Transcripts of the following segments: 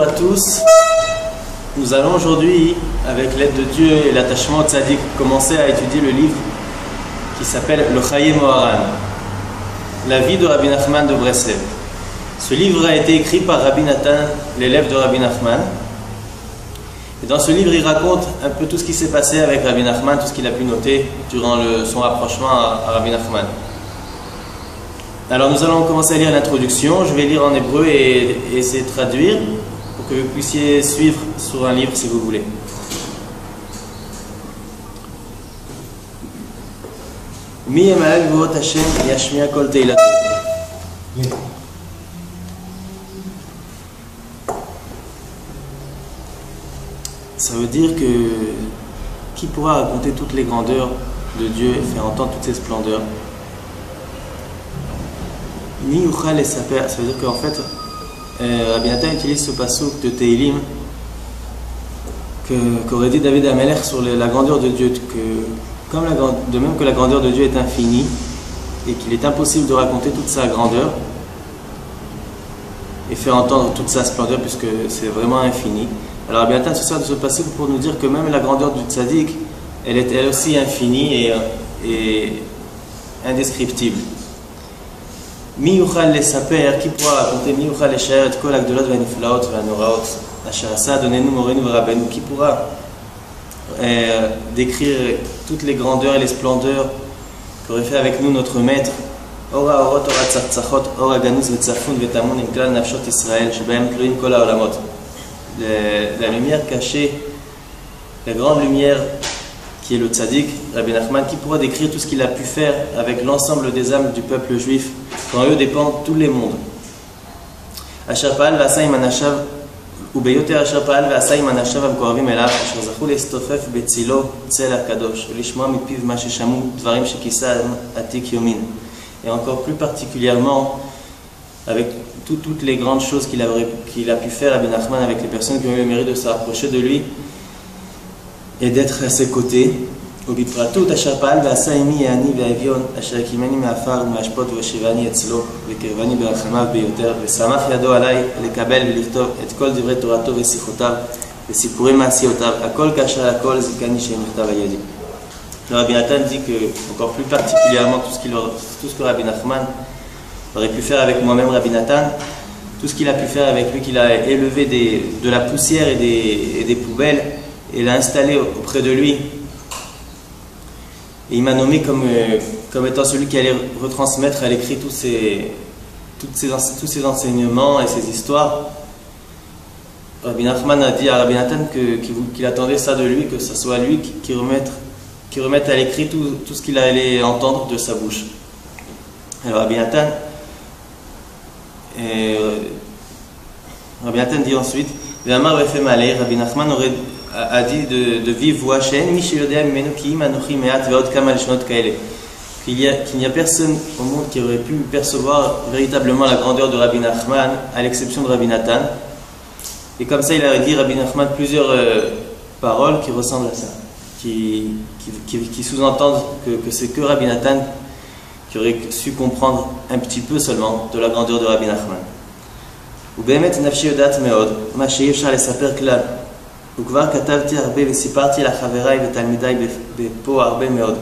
à tous. Nous allons aujourd'hui, avec l'aide de Dieu et l'attachement au tzaddik, commencer à étudier le livre qui s'appelle le Chaye Moharan, la vie de Rabbi Nachman de Breslev. Ce livre a été écrit par Rabbi Nathan, l'élève de Rabbi Nachman. Et dans ce livre, il raconte un peu tout ce qui s'est passé avec Rabbi Nachman, tout ce qu'il a pu noter durant son rapprochement à Rabbi Nachman. Alors nous allons commencer à lire l'introduction. Je vais lire en hébreu et essayer de traduire pour que vous puissiez suivre sur un livre si vous voulez. Mi yemalel gvurot Hashem yashmi'a kol teilato. Ça veut dire que qui pourra raconter toutes les grandeurs de Dieu et faire entendre toutes ses splendeurs? Mi yuchal et saper, ça veut dire qu'en fait Rabbi Nathan utilise ce passouk de Teilim qu'aurait dit David Amelech sur la grandeur de Dieu, de même que la grandeur de Dieu est infinie et qu'il est impossible de raconter toute sa grandeur et faire entendre toute sa splendeur puisque c'est vraiment infini. Alors Rabbi Nathan se sert de ce passouk pour nous dire que même la grandeur du tzaddik, elle est elle aussi infinie et indescriptible. Mi yuchal lesaper, qui pourra raconter mi yuchal leshaer et kol hagdolot v'haniflaot v'hanoraot asher asa adonenu morenu v'rabenu, qui pourra décrire toutes les grandeurs et les splendeurs qu'aurait fait avec nous notre maître. Ora orot ora tzartzachot ora ganuz v'tzafun v'tamun im klal nafshot Israël shebahem tluim kol ha'olamot. La lumière cachée, la grande lumière qui est le tzaddik, Rabbi Nachman, qui pourra décrire tout ce qu'il a pu faire avec l'ensemble des âmes du peuple juif, dont eux dépendent tous les mondes. Asher pa'al v'asa im anashav ubeyoter asher pa'al v'asa im anashav המקורבים אליו אשר זכו להסתופף בצילו צל הקדוש ולשמוע מפיו מה ששמעו דברים שכיסה עתיק יומין. Et encore plus particulièrement avec toutes les grandes choses qu'il a pu faire, Rabbi Nachman, avec les personnes qui ont eu le mérite de se rapprocher de lui et d'être à ses côtés. ובפרטות אשר פעל ועשה עמי העני והאביון אשר הקימני מעפר ומהשפות והושיבני אצלו וקרבני ברחמיו ביותר ושמח ידו עליי לקבל ולכתוב את כל דברי תורתו ושיחותיו וסיפורי מעשיותיו הכל כאשר הכל זיכני שנכתב על ידי. Rabbi Nathan dit que, encore plus particulièrement, tout ce que Rabbi Nachman aurait pu faire avec moi-même, Rabbi Nathan, tout ce qu'il a pu faire avec lui, qu'il a élevé de la poussière et des poubelles et l'a installé auprès de lui. Et il m'a nommé comme étant celui qui allait retransmettre à l'écrit tous ces enseignements et ces histoires. Rabbi Nachman a dit à Rabbi Nathan qu'il attendait ça de lui, que ce soit lui qui remette à l'écrit tout ce qu'il allait entendre de sa bouche. Alors Rabbi Nathan dit ensuite, Rabbi Nachman a dit de vive voix qu'il n'y a personne au monde qui aurait pu percevoir véritablement la grandeur de Rabbi Nachman à l'exception de Rabbi Nathan. Et comme ça il a dit Rabbi Nachman plusieurs paroles qui ressemblent à ça, qui sous-entendent que c'est que Rabbi Nathan qui aurait su comprendre un petit peu seulement de la grandeur de Rabbi Nachman. ובאמת נפשי יודעת מאוד מה שאי אפשר לספר כלל וכבר כתבתי הרבה וסיפרתי לחבריי ותלמידיי פה הרבה מאוד.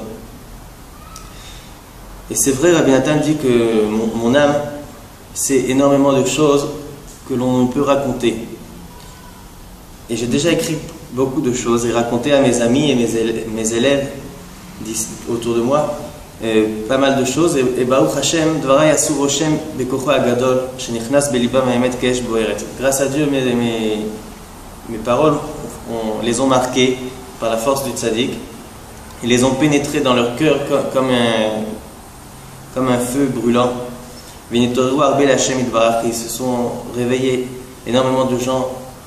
Et c'est vrai, Rabbi Nathan dit que mon âme sait énormément de choses que l'on ne peut raconter. Et j'ai déjà écrit beaucoup de choses et raconté à mes amis et mes élèves autour de moi pas mal de choses. Et Baruch Hashem, Dvarai Asur Roshem Bekocho Agadol, Shenichnas Belibam Haemet Kesh Boeret. Grâce à Dieu, mes paroles les ont marquées par la force du tzaddik. Ils les ont pénétrées dans leur cœur comme un feu brûlant. Venitoru Arbel Hashem Idvarach. Ils se sont réveillés énormément de gens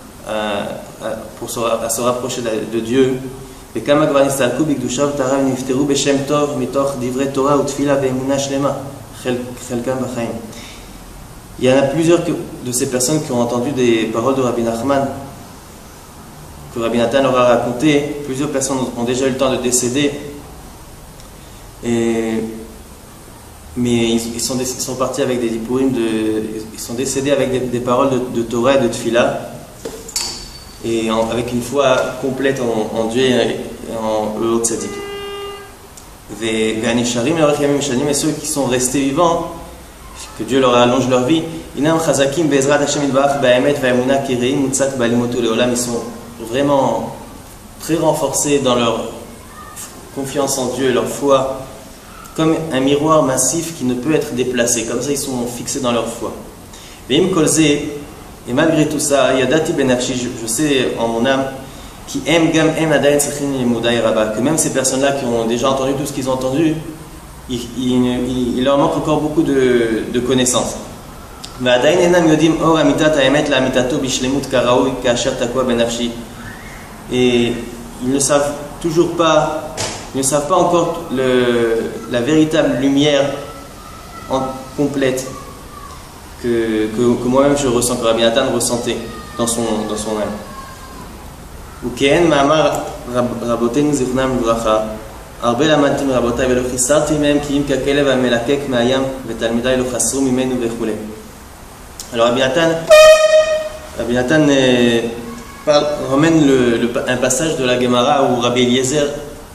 à se rapprocher de Dieu. וכמה כבר נסתלקו בקדושה וטהרה ונפטרו בשם טוב מתוך דברי תורה ותפילה ואמונה שלמה, חלקם בחיים. Il y en a plusieurs de ces personnes qui ont entendu des paroles de Rabbi Nachman que Rabbi Nathan leur a raconté. Plusieurs personnes ont déjà eu le temps de décéder, mais ils sont partis avec des dipurim, ils sont décédés avec des paroles de Torah et de Tfila. et avec une foi complète en Dieu et en eux tzaddik. Et ceux qui sont restés vivants, que Dieu leur allonge leur vie, ils sont vraiment très renforcés dans leur confiance en Dieu, leur foi, comme un miroir massif qui ne peut être déplacé. Comme ça, ils sont fixés dans leur foi. Et malgré tout ça, je sais en mon âme que même ces personnes-là qui ont déjà entendu tout ce qu'ils ont entendu, il leur manque encore beaucoup de connaissances. Et ils ne savent toujours pas, ils ne savent pas encore la véritable lumière complète que moi-même je ressens, que Rabbi Nathan ressentait dans son âme. וכן מאמר רבותינו זיכרונם לברכה, הרבה למדתי מרבותיי ולא חיסרתי מהם כי אם ככלב המלקק מהים ותלמידיי לא חסרו ממנו וכו'. Alors Rabbi Nathan ramène un passage de la Gemara où Rabbi Eliezer,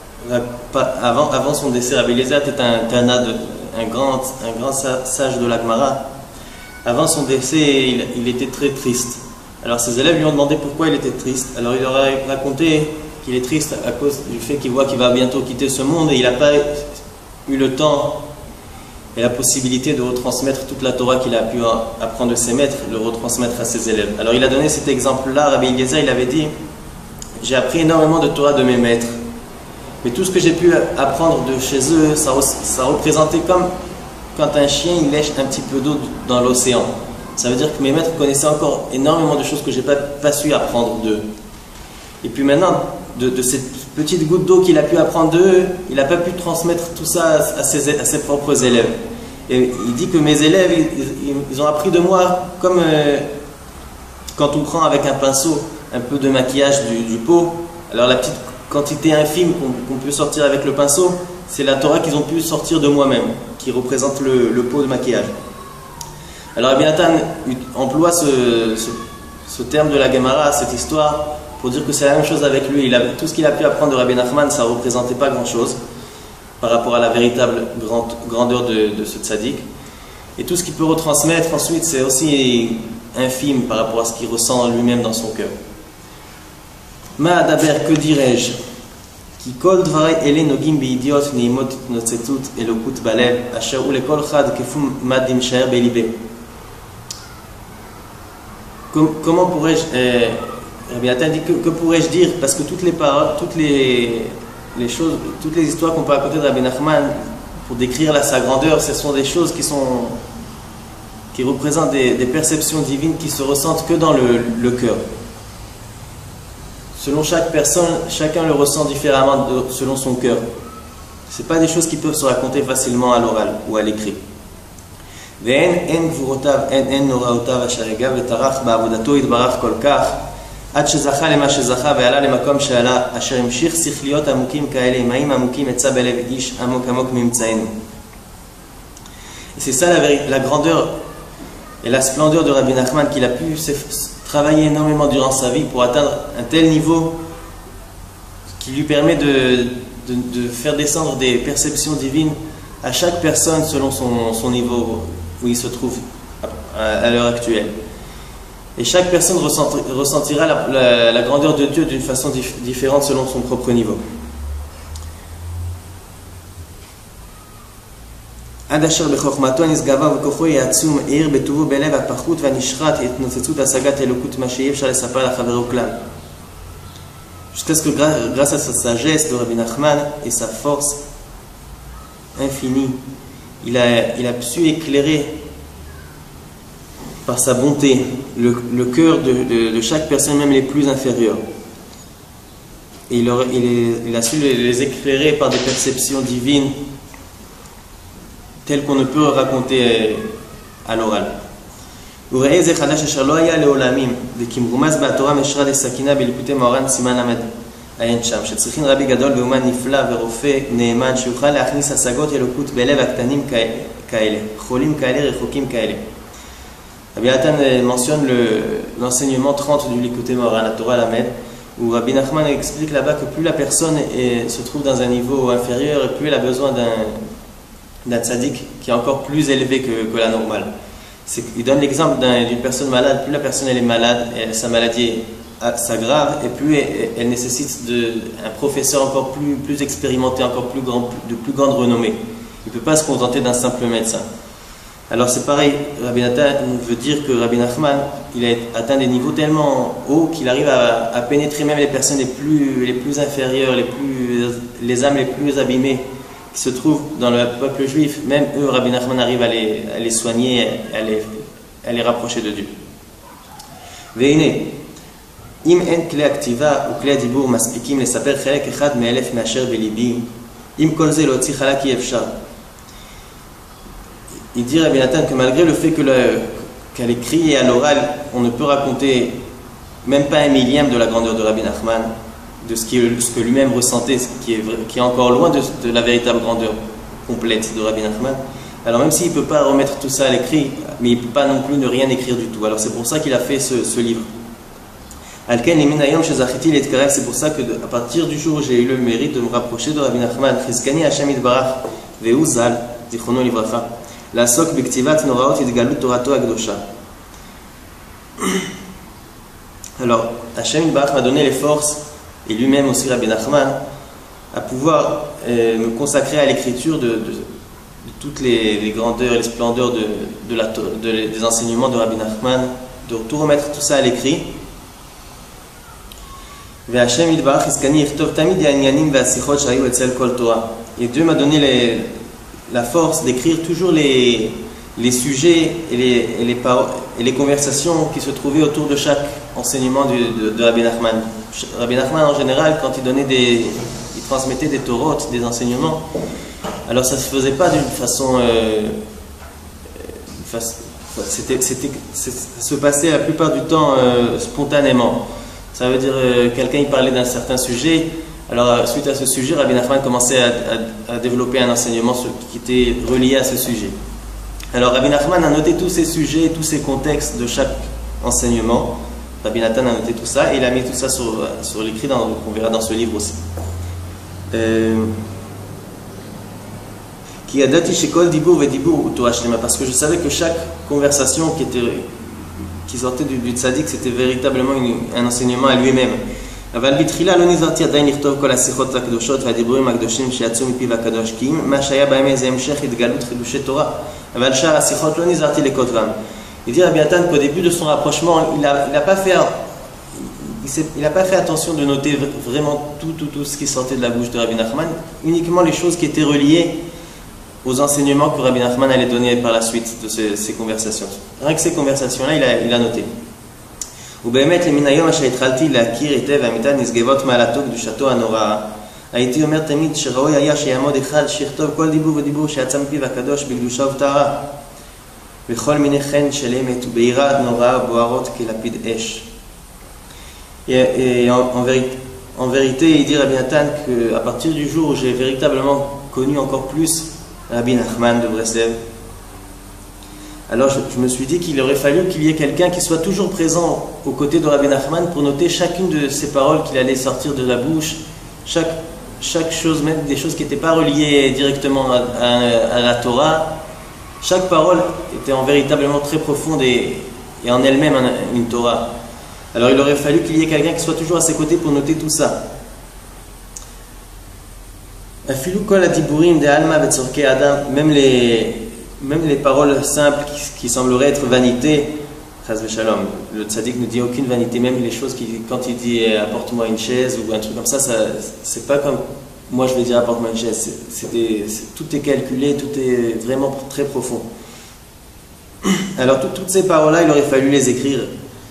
avant son décès, Rabbi Eliezer était un grand sage de la Gemara. Avant son décès, il était très triste. Alors ses élèves lui ont demandé pourquoi il était triste. Alors il leur a raconté qu'il est triste à cause du fait qu'il voit qu'il va bientôt quitter ce monde et il n'a pas eu le temps et la possibilité de retransmettre toute la Torah qu'il a pu apprendre de ses maîtres, le retransmettre à ses élèves. Alors il a donné cet exemple-là. Rabbi Eliezer, il avait dit: j'ai appris énormément de Torah de mes maîtres, mais tout ce que j'ai pu apprendre de chez eux, ça représentait comme quand un chien il lèche un petit peu d'eau dans l'océan. Ça veut dire que mes maîtres connaissaient encore énormément de choses que je n'ai pas su apprendre d'eux. Et puis maintenant, de cette petite goutte d'eau qu'il a pu apprendre d'eux, il n'a pas pu transmettre tout ça à ses propres élèves. Et il dit que mes élèves, ils ont appris de moi comme quand on prend avec un pinceau un peu de maquillage du pot. Alors la petite quantité infime qu'on peut sortir avec le pinceau, c'est la Torah qu'ils ont pu sortir de moi-même, qui représente le pot de maquillage. Alors Rabbi Nathan emploie ce terme de la Gemara, cette histoire, pour dire que c'est la même chose avec lui. Tout ce qu'il a pu apprendre de Rabbi Nachman, ça ne représentait pas grand-chose par rapport à la véritable grandeur de ce tzaddik. Et tout ce qu'il peut retransmettre ensuite, c'est aussi infime par rapport à ce qu'il ressent lui-même dans son cœur. Ma daber, que dirais-je? Ki kol dvarai ele nogim beidiot neimot notzetut elokut balev asher ulekol chad kefum madim shaer belibe. Comment pourrais-je, Rabbi Nathan dit que pourrais-je dire, parce que toutes les paroles, toutes les choses, toutes les histoires qu'on peut raconter de Rabbi Nachman pour décrire sa grandeur, ce sont des choses qui représentent des perceptions divines qui se ressentent que dans le cœur. Selon chaque personne, chacun le ressent différemment selon son cœur. Ce n'est pas des choses qui peuvent se raconter facilement à l'oral ou à l'écrit. ואין גבורותיו, אין נוראותיו אשר הגה וטרח בעבודתו יתברך כל כך עד שזכה למה שזכה ועלה למקום שעלה אשר המשיך שכליות עמוקים כאלה מים עמוקים יצא בלב איש עמוק עמוק ממצאנו. C'est ça la grandeur et la splendeur de Rabbi Nachman, qu'il a pu travailler énormément durant sa vie pour atteindre un tel niveau qui lui permet de faire descendre des perceptions divines à chaque personne selon son niveau où il se trouve à l'heure actuelle. Et chaque personne ressentira la grandeur de Dieu d'une façon différente selon son propre niveau. עד אשר בחוכמתו הנשגבה וכוחו העצום האיר בטובו בלב הפחות והנשחט התנוצצות השגת אלוקות מה שאי אפשר לספר לחברו כלל. Jusqu'à ce que grâce à sa sagesse de Rabbi Nachman et sa force infinie, il a su éclairer par sa bonté le cœur de chaque personne, même les plus inférieures. Et il a su les éclairer par des perceptions divines telles qu'on ne peut raconter à l'oral. וראה זה חדש אשר לא היה לעולמים וכמרומז בתורה משרה לסכינה בליקוטי מאורן סימן עמד עין שם שצריכים רבי גדול ואומן נפלא ורופא נאמן שיוכל להכניס השגות אלוקות בלב הקטנים כאלה חולים כאלה רחוקים כאלה. Rabbi Nathan mentionne l'enseignement 30 du Likutei Moharan, la Torah Lamed, où Rabbi Nachman explique là-bas que plus la personne se trouve dans un niveau inférieur, et plus elle a besoin d'un tzaddik qui est encore plus élevé que la normale. Il donne l'exemple d'une personne malade. Plus la personne elle est malade, sa maladie s'aggrave, et plus elle nécessite un professeur encore plus expérimenté, encore de plus grande renommée. Il ne peut pas se contenter d'un simple médecin. Alors c'est pareil, Rabbi Nathan veut dire que Rabbi Nachman, il a atteint des niveaux tellement hauts qu'il arrive à pénétrer même les personnes les plus inférieures, les âmes les plus abîmées qui se trouvent dans le peuple juif. Même eux, Rabbi Nachman arrive à les soigner, à les rapprocher de Dieu. Veine, im en kli aktiva ou kli adibur maspikim lesaper chelek echad me'elef me'asher belibi, im kol ze lotzi chalaki efshar. Il dit Rabbi Nathan que malgré le fait qu'à l'écrit et à l'oral, on ne peut raconter même pas un millième de la grandeur de Rabbi Nachman, de ce que lui-même ressentait, qui est encore loin de la véritable grandeur complète de Rabbi Nachman. Alors même s'il ne peut pas remettre tout ça à l'écrit, mais il ne peut pas non plus ne rien écrire du tout. Alors c'est pour ça qu'il a fait ce livre. C'est pour ça qu'à partir du jour où j'ai eu le mérite de me rapprocher de Rabbi Nachman, Chizkani Hashem Yitbarach Ve'u Zal, Zichrono Livracha, Lasok Biktivat Noraot Yitgalut Torato Akdosha. Alors, Hashem Yitbarach m'a donné les forces, et lui-même aussi Rabbi Nachman, à pouvoir me consacrer à l'écriture de toutes les grandeurs, les splendeurs des enseignements de Rabbi Nachman, de tout remettre tout ça à l'écrit. Et Dieu m'a donné la force d'écrire toujours les sujets et les conversations qui se trouvaient autour de chaque enseignement de Rabbi Nachman. Rabbi Nachman en général, quand il transmettait des torotes, des enseignements, alors ça ne se faisait pas d'une façon... ça se passait la plupart du temps spontanément. Ça veut dire quelqu'un il parlait d'un certain sujet, alors suite à ce sujet, Rabbi Nachman commençait à développer un enseignement qui était relié à ce sujet. Alors Rabbi Nachman a noté tous ces sujets, tous ces contextes de chaque enseignement. Rabbi Nathan a noté tout ça et il a mis tout ça sur l'écrit, qu'on verra dans ce livre aussi. Parce que je savais que chaque conversation qui sortait du tzaddik, c'était véritablement un enseignement à lui-même. אבל בתחילה לא נזהרתי עדיין לכתוב כל השיחות הקדושות והדיבורים הקדושים שיצאו מפיו הקדוש, כי מה שהיה בהם זה המשך התגלות חידושי תורה, אבל שאר השיחות לא נזהרתי לכותבם. Il dit à Rabbi Nathan qu'au début de son rapprochement, il n'a pas fait attention de noter vraiment tout ce qui sortait de la bouche de Rabbi Nachman, uniquement les choses qui étaient reliées aux enseignements que Rabbi Nachman allait donner par la suite de ces conversations. Rien que ces conversations-là, il a noté. ובאמת למן היום אשר התחלתי להכיר היטב והמיטה נשגבות מעלתו קדושתו הנוראה, הייתי אומר תמיד שראוי היה שיעמוד אחד שיכתוב כל דיבור ודיבור שיצא מפיו הקדוש בקדושה ובטהרה, בכל מיני חן של אמת ובעירה נוראה ובוערות כלפיד אש. Et en vérité, il dit Rabbi Nathan qu'à partir du jour où j'ai véritablement connu encore plus Rabbi Nachman de Breslev, alors je me suis dit qu'il aurait fallu qu'il y ait quelqu'un qui soit toujours présent aux côtés de Rabbi Nachman pour noter chacune de ces paroles qu'il allait sortir de la bouche, chaque chose, même des choses qui n'étaient pas reliées directement à la Torah. Chaque parole était véritablement très profonde et en elle-même une Torah. Alors il aurait fallu qu'il y ait quelqu'un qui soit toujours à ses côtés pour noter tout ça. Même les paroles simples qui sembleraient être vanité, Chaz v'shalom, le tzaddik ne dit aucune vanité, même les choses quand il dit apporte-moi une chaise ou un truc comme ça, c'est pas comme moi je vais dire apporte-moi une chaise, tout est calculé, tout est vraiment très profond. Alors toutes ces paroles-là, il aurait fallu les écrire.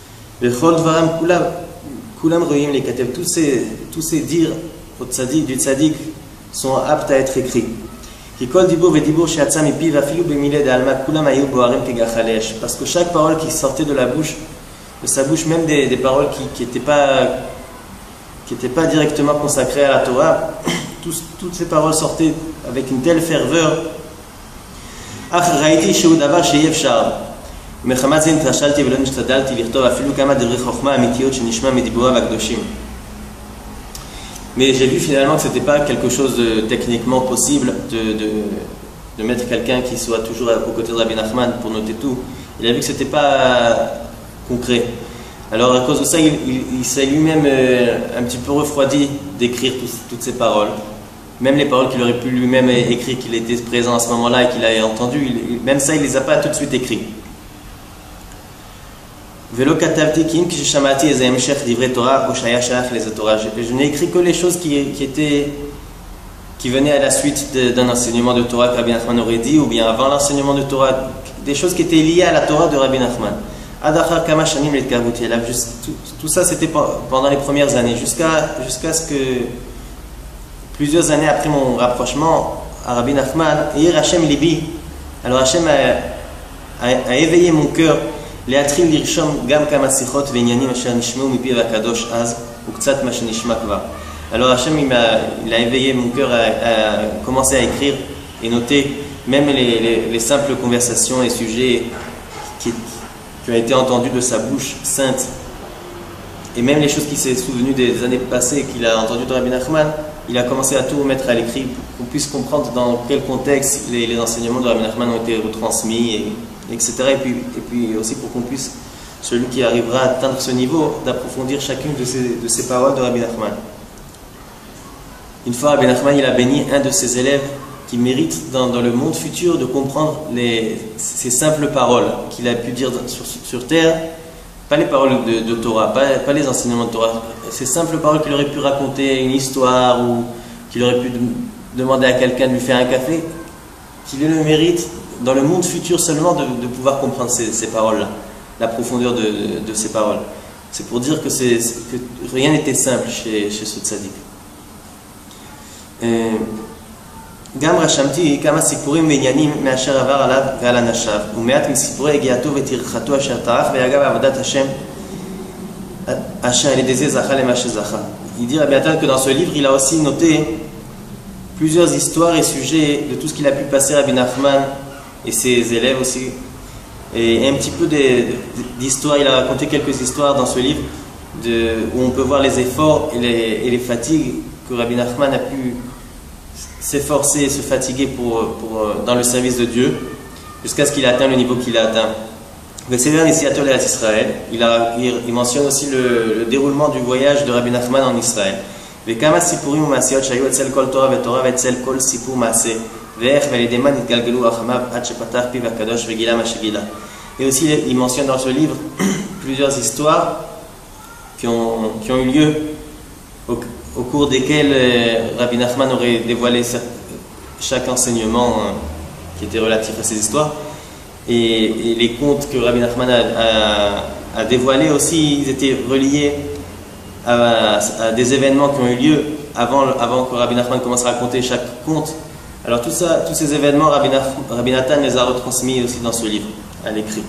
Tous ces dires du tzaddik sont aptes à être écrits. Parce que chaque parole qui sortait de sa bouche, même des paroles qui n'étaient pas directement consacrées à la Torah, toutes ces paroles sortaient avec une telle ferveur. ומחמת זה נתרשלתי ולא נשתדלתי לכתוב אפילו כמה דברי חוכמה אמיתיות שנשמע מדיבוריו הקדושים. Mais j'ai vu finalement que ce n'était pas quelque chose de techniquement possible de mettre quelqu'un qui soit toujours aux côtés de Rabbi Nachman pour noter tout. Il a vu que ce n'était pas concret. Alors à cause de ça, il s'est lui-même un petit peu refroidi d'écrire toutes ces paroles. Même les paroles qu'il aurait pu lui-même écrire, qu'il était présent à ce moment-là et qu'il a entendu, même ça, il ne les a pas tout de suite écrits. Je n'ai écrit que les choses qui venaient à la suite d'un enseignement de Torah que Rabbi Nachman aurait dit, ou bien avant l'enseignement de Torah, des choses qui étaient liées à la Torah de Rabbi Nachman. Tout ça c'était pendant les premières années, jusqu'à ce que plusieurs années après mon rapprochement à Rabbi Nachman, Hachem Libi, alors Hachem a éveillé mon cœur. להתחיל לרשום גם כמה שיחות ועניינים אשר נשמעו מפיו הקדוש אז וקצת מה שנשמע כבר. Alors Hachem il a éveillé mon cœur à commencer à écrire et noter même les simples conversations et sujets qui ont été entendus de sa bouche sainte et même les choses qui s'est souvenu des années passées qu'il a entendues de Rabbi Nachman. Il a commencé à tout mettre à l'écrit pour qu'on puisse comprendre dans quel contexte les enseignements de Rabbi Nachman ont été retransmis, etc. Et puis aussi pour qu'on puisse, celui qui arrivera à atteindre ce niveau, d'approfondir chacune de ces paroles de Rabbi Nachman. Une fois, Rabbi Nachman il a béni un de ses élèves qui mérite dans le monde futur de comprendre ces simples paroles qu'il a pu dire sur terre. Pas les paroles de Torah, pas les enseignements de Torah, ces simples paroles qu'il aurait pu raconter une histoire ou qu'il aurait pu demander à quelqu'un de lui faire un café, qu'il ait le mérite dans le monde futur seulement de pouvoir comprendre ces paroles-là, la profondeur de ces paroles. C'est pour dire que rien n'était simple chez ce tzaddik. גם רשמתי כמה סיפורים ועניינים מאשר עבר עליו ועל אנשיו ומעט מסיפורי הגיעתו וטרחתו אשר טרח ויגע בעבודת השם אשר על ידי זה זכה למה שזכה. Il dit Rabbi Natan que dans ce livre il a aussi noté plusieurs histoires et sujets de tout ce qu'il a pu passer à Rabbi Nachman et ses élèves aussi, et un petit peu d'histoires. Il a raconté quelques histoires dans ce livre où on peut voir les efforts et les fatigues que Rabbi Nachman a pu s'efforcer et se fatiguer dans le service de Dieu jusqu'à ce qu'il ait atteint le niveau qu'il a atteint. Il mentionne aussi le déroulement du voyage de Rabbi Nachman en Israël. Et aussi il mentionne dans ce livre plusieurs histoires qui ont eu lieu au cours desquels Rabbi Nachman aurait dévoilé chaque enseignement qui était relatif à ces histoires. Et les contes que Rabbi Nachman a dévoilés aussi, ils étaient reliés à des événements qui ont eu lieu avant que Rabbi Nachman commence à raconter chaque conte. Alors tous ces événements, Rabbi Natan les a retransmis aussi dans ce livre, à l'écrit.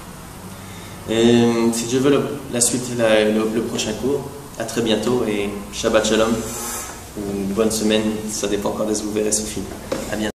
Si je veux la suite, le prochain cours, à très bientôt et Shabbat Shalom, ou une bonne semaine, ça dépend quand est-ce que vous verrez ce film. À bientôt.